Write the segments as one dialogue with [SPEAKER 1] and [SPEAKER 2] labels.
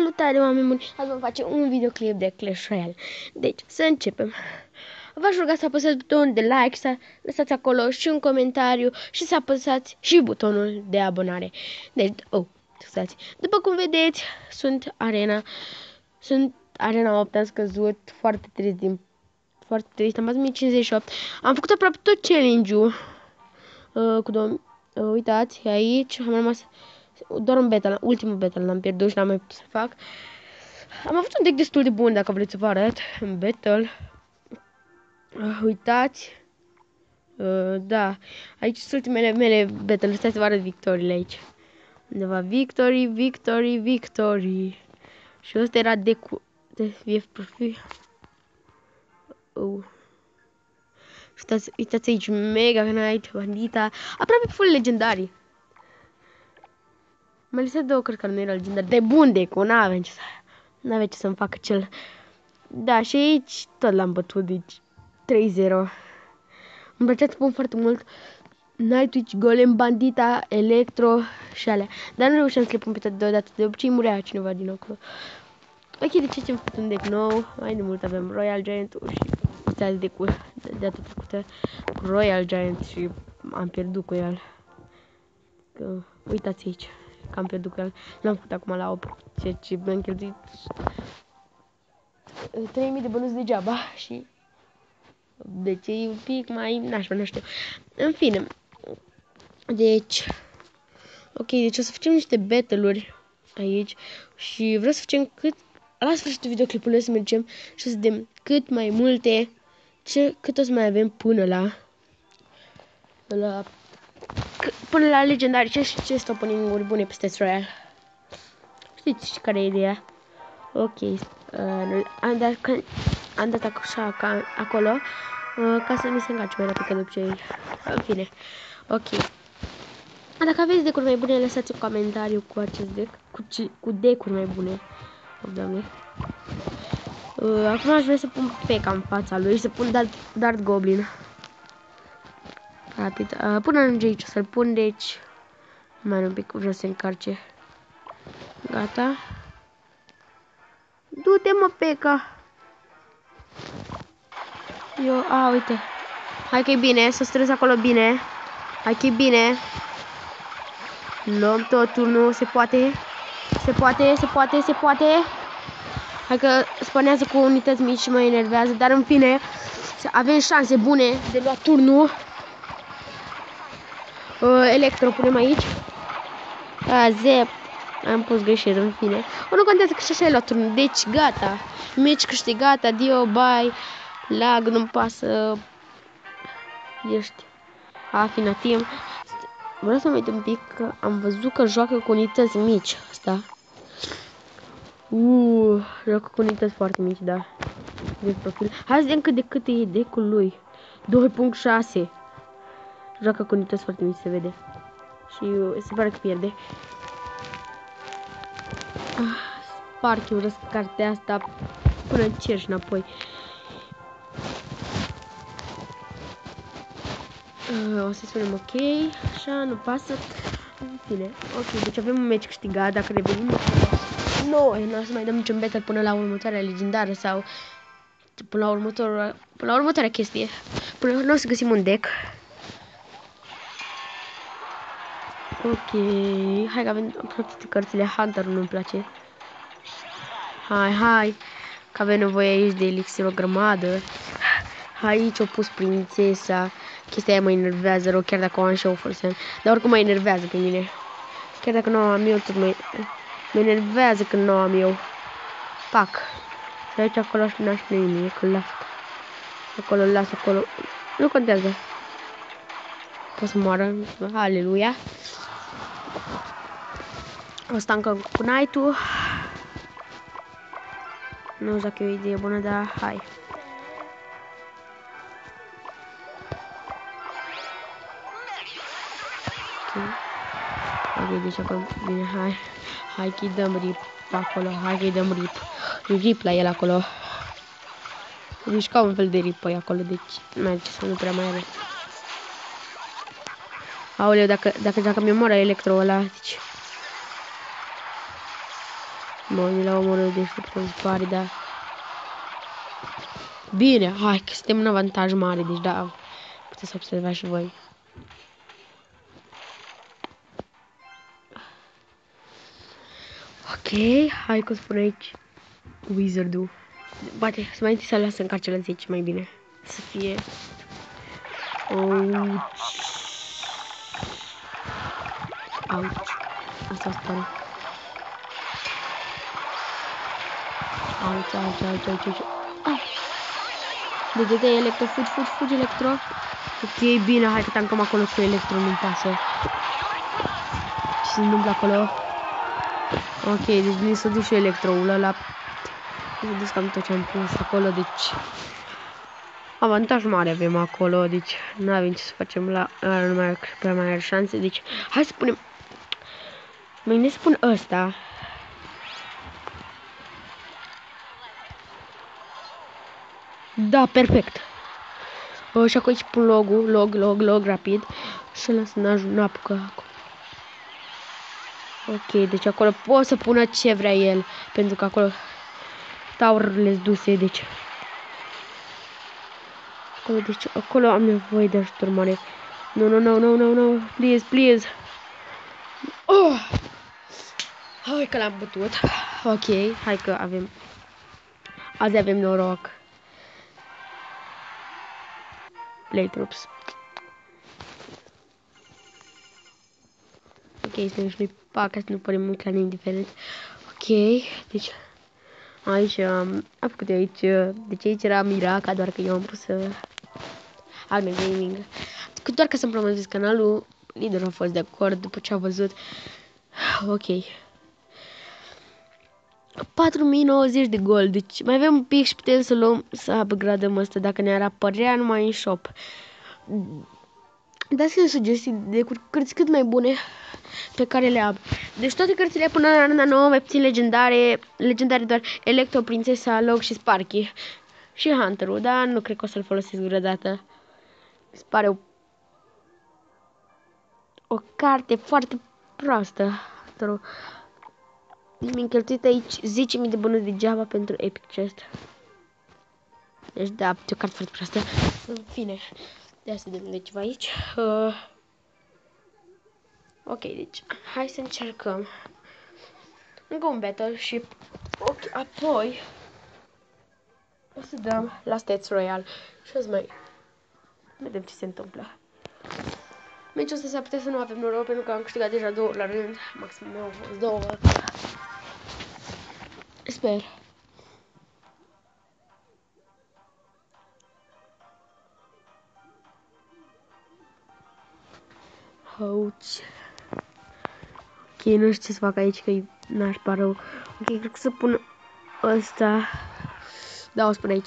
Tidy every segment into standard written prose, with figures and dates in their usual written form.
[SPEAKER 1] Salutare, oameni buni! Azi vom face un videoclip de Clash Royale. Deci, să începem. V-aș ruga să apăsați butonul de like, să lăsați acolo și un comentariu și să apăsați și butonul de abonare. Deci, scuzați. După cum vedeți, sunt Arena 8, am scăzut foarte trist, am 1058. Am făcut aproape tot challenge-ul. Uitați, aici am rămas doar un beta, ultimul beta l-am pierdut și n-am mai putut să fac. Am avut un deck destul de bun, dacă vreți să vă arăt, în battle. Uitați. Da, aici sunt ultimele mele battle, stai să vă arăt victoriile aici. Undeva victory. Și ăsta era deck-ul de VF Profil. Uitați aici, Mega Knight, Bandita, aproape full legendarii. Mă lăsat două, cred că nu era legendar. De bun deck-ul, n-avea ce să-mi facă cel. Da, și aici tot l-am bătut, deci 3-0. Îmi plăcea să pun foarte mult Nightwitch, Golem, Bandita, Electro și alea. Dar nu reușeam să le pun pe toate deodată, de obicei murea cineva din acolo. Ok, de ce am făcut un deck nou? Mai de mult avem Royal Giant și uitați deck-ul de data trecută cu Royal Giant și am pierdut cu el. Uitați aici că am pierdut cu el. L-am făcut acum la 8, ceea ce mi-am cheltuit 3000 de bănuți degeaba și deci e un pic mai nașpa, nu știu. În fine, deci ok, deci o să facem niște battle-uri aici și vreau să facem la sfârșitul videoclipului să mergem și să vedem cât mai multe, cât o să mai avem până la legendari, ce stopping-uri bune peste Royale. Știți care e ideea? Ok, am dat așa acolo ca să mi se încarce mai rapid, că de obicei. În fine, ok. Dacă aveți deck-uri mai bune, lăsați un comentariu cu acest deck, cu deck-uri mai bune. Doamne. Acum aș vrea să pun P.E.K.K.A în fața lui și să pun Dart Goblin. Rapid. Până ajunge aici o să-l pun, deci mai un pic, vreau să se încarce. Gata. Du-te, mă, P.E.K.K.A. Uite. Hai că e bine, să strâns acolo bine. Hai că e bine. Luăm tot turnul, se poate. Hai că spawnează cu unități mici și mă enervează, dar în fine, avem șanse bune de luat turnul. Electro punem aici. Zep. Am pus greșit, în fine. Nu contează că și așa ai luat turnul, deci gata. Meci câștigat, adio, bye. Lag, nu-mi pasă. Ești Afina Team. Vreau să mă uit un pic că am văzut că joacă cu unități mici asta. Joacă cu unități foarte mici, da. De profil. Hai să vedem cât e deck-ul lui. 2.6. Joacă cu unități foarte mici, se vede. Și se pare că pierde. Spark, eu urăsc cartea asta până în cer și înapoi. O să spunem ok, așa, nu pasă. În fine, ok, deci avem un match câștigat, dacă revenim noi, nu o să mai dăm niciun battle până la următoarea legendară sau până la următoarea chestie. Până nu o să găsim un deck. Ok, hai că avem toate cărțile. Hunter nu-mi place. Hai, că avem nevoie aici de elixir o grămadă. Aici o pus prințesa. Chestia aia mă enervează rău, chiar dacă o am și eu foloseam. Dar oricum mă enervează pe mine. Chiar dacă nu am eu, tot mă enervează când nu am eu. Pac. Și aici acolo n-aș pune nimic, îl las. Acolo, îl las acolo. Nu contează. Pot să moară. Aleluia. O să încă cu Knight-ul. Nu știu dacă e o idee bună, dar hai. Ok, deci acolo, bine, hai că-i dăm rip acolo, rip la el acolo. Deci ca un fel de rip pe acolo, deci merge să nu prea mai are. Aoleu, dacă mi-o moară electro ăla, deci... Mă, mi l-au omorât, deci nu putem spare, dar... Bine, hai că suntem în avantaj mare, deci da, puteți să observați și voi. Ok, hai că spun aici Wizard-ul. Poate să mai întâi să lasă încarce la 10 mai bine. Să fie... Ouch. Ouch. Asta o stare. Ouch, ouch, ouch, ouch, ouch. De Electro, fugi, Electro. Ok, bine, hai că tancăm acolo cu Electro, nu-mi pasă. Ce se întâmplă acolo? Ok, deci ne s-a dus și Electro-ul ăla. S-a dus cam tot ce am pus acolo, deci... Avantaj mare avem acolo, deci nu avem ce să facem la... Nu mai prea mai are șanse, deci... Hai să punem... Mai ne spun ăsta. Da, perfect. Și acolo aici pun log, rapid. Să las n apucă acolo. Ok, deci acolo pot să pună ce vrea el. Pentru că acolo tower-urile duse, deci... Acolo, deci acolo am nevoie de ajutor mare. No, please. Oh! Hai că l-am bătut. Ok, hai că avem... Azi avem noroc. Play troops. Ok, suntem și noi paca, să nu părem un clan indiferent. Ok, deci... Aici am făcut eu aici, deci aici era Miraca, doar că eu am pus Agne Gaming. Doar ca să-mi promovez canalul, liderul a fost de acord după ce a văzut. Ok. 4090 de gold, deci mai avem un pic și putem să luăm, să upgradăm asta dacă ne-ar apărea numai în shop. Dați-mi sugestii de cărți cât mai bune pe care le am. Deci toate cărțile până la rândă 9 mai puțin legendare doar Electro, Prințesa, Log și Sparky. Și Hunter-ul, dar nu cred că o să-l folosesc vreodată. Mi se pare o carte foarte proastă. Mi-am cheltuit aici 10.000 de bonus degeaba pentru Epic Chest. Deci da, e o carte foarte proastă. În fine, ia să vedem de ceva aici. Ok, deci hai să încercăm încă un battleship. Ok, apoi o să dăm la Stats Royale și o să mai vedem ce se întâmplă. Meciul ăsta s-ar putea să nu avem noroc pentru că am câștigat deja 2 la rând. Maxim au fost 2. Sper. Ouch. Ok, nu știu ce să fac aici, că-i nașpa rău. Ok, cred că să pun ăsta. Da, o spun aici.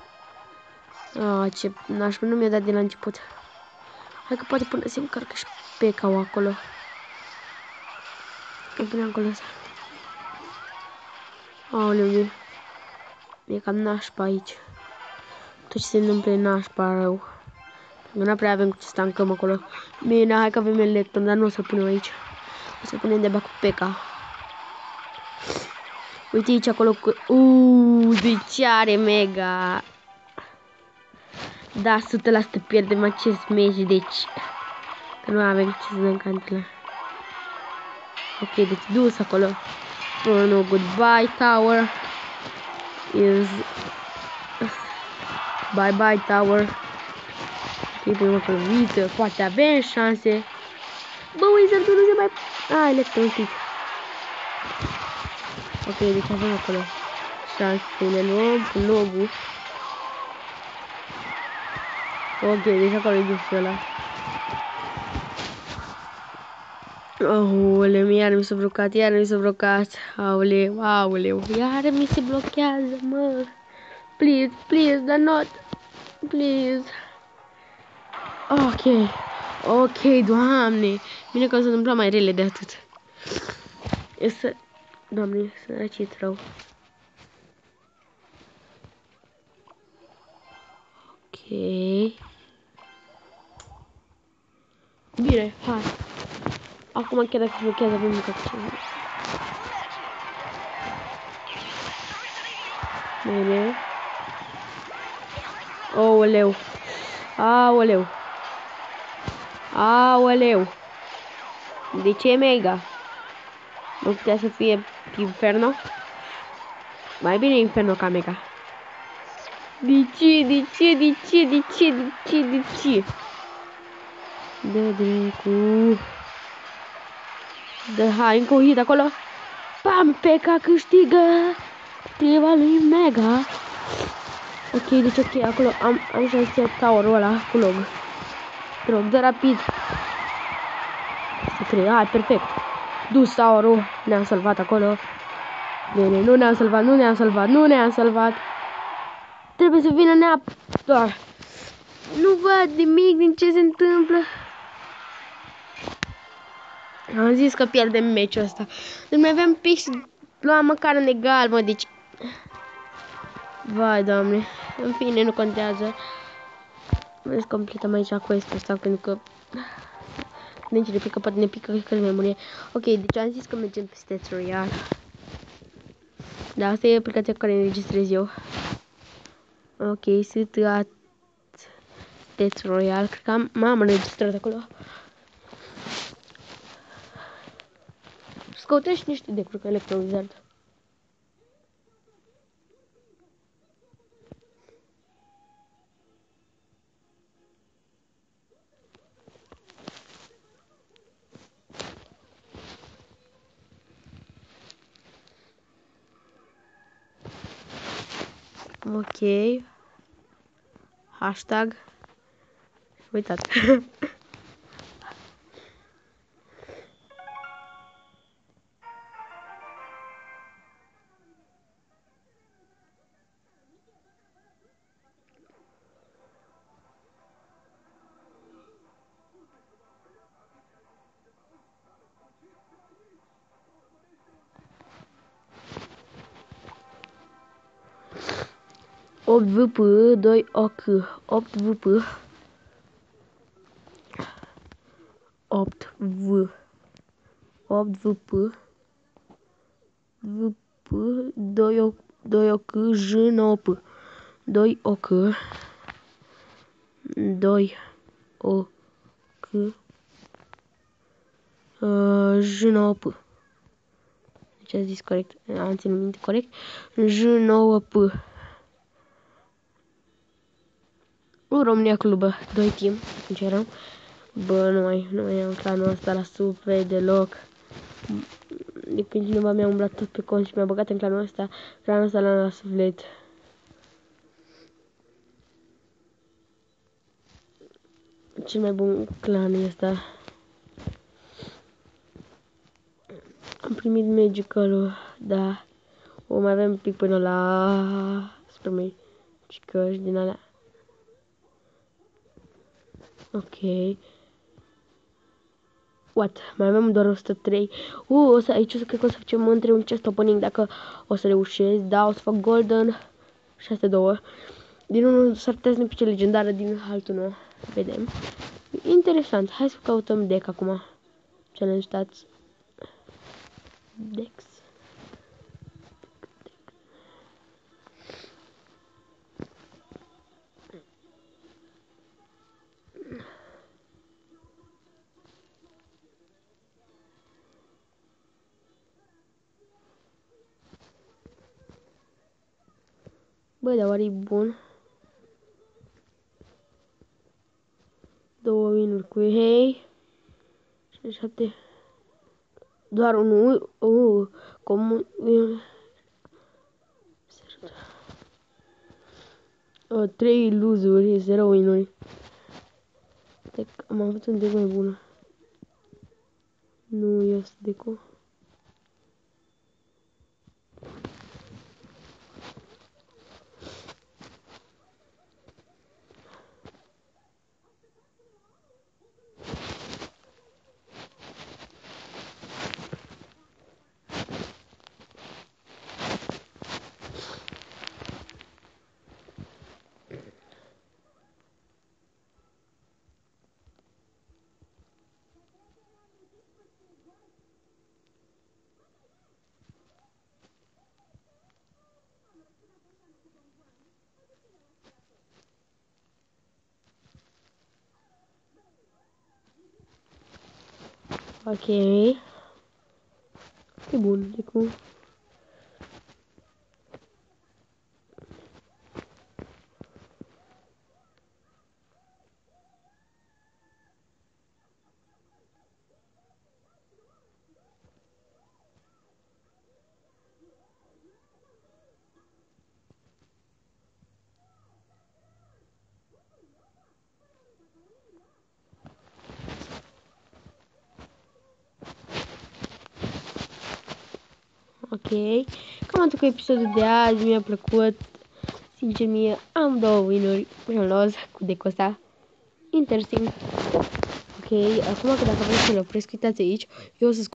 [SPEAKER 1] Ce nașpa, nu mi-a dat de la început. Hai că poate până se încarcă și P.K.-ul acolo. Îl punem acolo ăsta. Aoleu, e cam nașpa aici. Tot ce se întâmplă e nașpa rău. Nu prea avem cu ce stancăm acolo. Bine, hai că avem Electron, dar nu o să-l punem aici. O să-l punem de-abia cu P.K. Uite aici acolo cu... deci are mega... Da, 100% pierdem acest match, deci... Că nu avem ce să dăm cantila. Ok, deci dus acolo. Oh no, goodbye tower. Is... Bye tower. Ok, punem acolo Wizard, poate avem șanse. Bă, Wizard-ul nu se mai... Electron Kick. Ok, deci avem acolo șanse să le luăm cu logul. Ok, deci acolo e dusul ăla. Aoleu, iar mi s-a blocat, Aoleu, iar mi se blochează, mă. Please, dar not. Please. Ok, doamne. Bine că o să întâmpla mai rele de atât. Doamne, sărăcit rău. Ok. Bine, hai. Acum chiar dacă se blochează, avem încă ce. Bine. Aoleu. Aoleu. Aoleu. De ce e mega? Nu putea să fie Inferno? Mai bine Inferno ca mega. De ce? De ce? De ce? De ce? De ce? De ce? Dă dracu. Dă, hai, încă o hit acolo. Pam, P.E.K.K.A câștigă. Triva lui Mega. Ok, deci ok, acolo am șanse tower-ul ăla cu log. Te rog, dă rapid. Să cred, hai, perfect. Dus tower-ul, ne-am salvat acolo. Bine, nu ne-am salvat, nu ne-am salvat, nu ne-am salvat. Trebuie să vină neapărat. Nu văd nimic din ce se întâmplă. Am zis că pierdem meciul ăsta. Deci mai avem pic și luam măcar în egal, mă, deci... Vai, Doamne. În fine, nu contează. Vreau să completăm aici quest-ul ăsta, pentru că... Deci ne pică, poate ne pică că memorie. Ok, deci am zis că mergem pe Stats Royale. Da, asta e aplicația cu care înregistrez eu. Ok, Stats Royale. Cred că m-am înregistrat acolo. Să căutăm și niște decuri cu Electrovizard. Ok. Hashtag. Uitați. Opt VP, 2 OK, 8 VP, 8 V, 8 VP, VP, 2 OK, J, 9 P, 2 OK, 2 OK, J, 9 P. Deci a zis corect, am ținut minte corect, J, 9 P. România Clubă, 2 team, atunci eram. Bă, nu mai am clanul ăsta la super deloc. De când cineva mi-a umblat tot pe cont și mi-a băgat în clanul ăsta l-am la suflet. Cel mai bun clan e ăsta. Am primit Magical-ul, da. O mai avem pic până la... Spre Magicăși din alea. Ok. What? Mai avem doar 103. Aici o să cred că o să facem între un chest opening dacă o să reușesc. Da, o să fac golden. 6-2. Din unul s-ar putea să ne pice legendară, din altul nu. Vedem. Interesant. Hai să căutăm deck acum. Challenge stats. Dex. Băi, dar oare e bun? 2 win-uri cu hei. 7. Doar unul. Comun. 3 lose-uri, 0 win-uri. Am avut un deck mai bun. Nu e asta deck-ul. Ok. E bun, e cu... Ok. Cam atât cu episodul de azi, mi-a plăcut. Sincer, mie am două win-uri în loz cu decul ăsta. Interesting. Ok, acum că dacă vreți să-l opresc, uitați aici, eu o să